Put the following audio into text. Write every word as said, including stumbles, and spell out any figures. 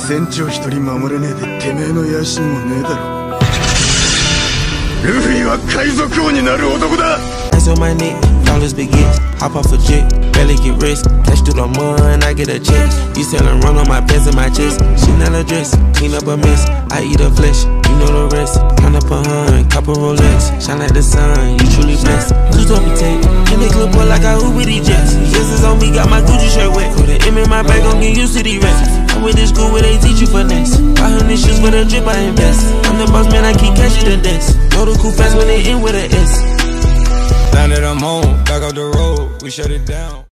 船長一人守れねえでてめえの野心もねえだろ。ルフィは海賊王になる男だ。 Ice on my neck, dollars big hits, hop off a jet, barely get rest, cash through the mud, I get a check. You sellin' run on my pants and my chest, she not a dress, clean up a mess, I eat her flesh, you know the rest. Count up a hun, copper Rolex, shine like the sun, you truly blessed. Two top tape, and they clip up like I hoop with these jets. This is on me, got my Gucci shirt wet, put an M in my bag, gon' get used to these rats. I'm with this school where they teach you finesse, five hundred shoes for the drip I invest. I'm the boss man, I keep cashing the desk. Know the cool fast when they end with a S. Now that I'm home, back off the road, we shut it down.